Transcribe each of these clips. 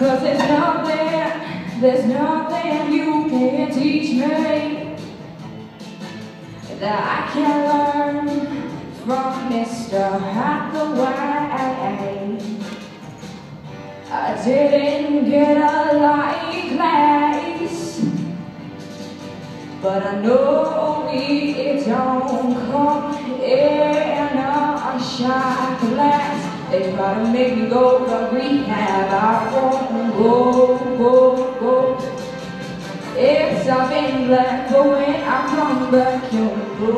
'Cause there's nothing you can teach me that I can learn from Mr. Hathaway. I didn't get a light class, but I know it don't come in a shot glass. They try to make me go to rehab. I won't go. Yes, I've been black, but when I come back, you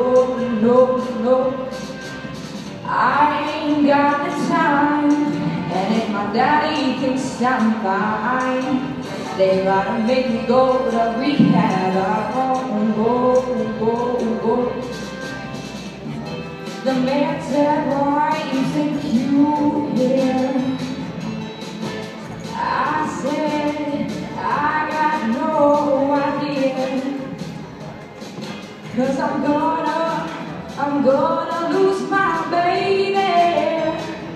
no. I ain't got the time, and if my daddy thinks I'm fine, they try to make me go to rehab. I won't go. The man said, why you think you here? I said, I got no idea. 'Cause I'm gonna lose my baby.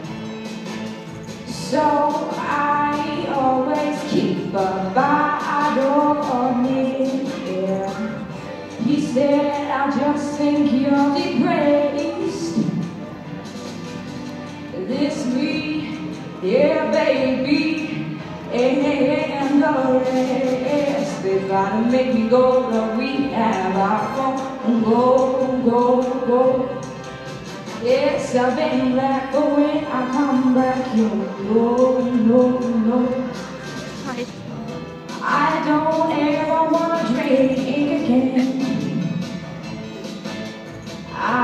So I always keep a bottle of me. Yeah. He said, I just think you're depressed. This me, yeah baby, and the rest. They try to make me go to rehab. I won't go. Yes, I've been black, but when I come back, you no. I don't ever wanna drink again. I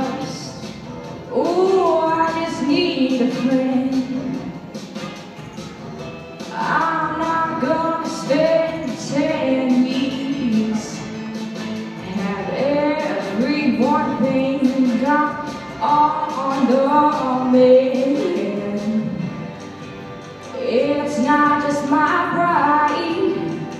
just need a friend. I'm not gonna spend 10 years, have everyone think I'm on me. It's not just my pride,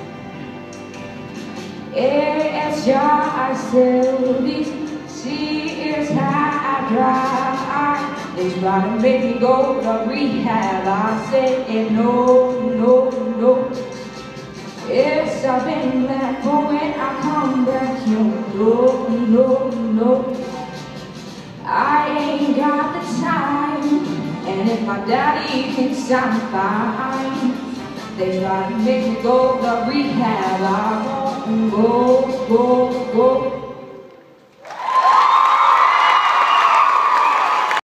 it's just this. See, it's how I drive. They try to make me go to rehab. I said no. Yes, I've been back, but when I come back, you no. I ain't got the time, and if my daddy thinks I'm fine, they try to make me go to rehab. I won't go.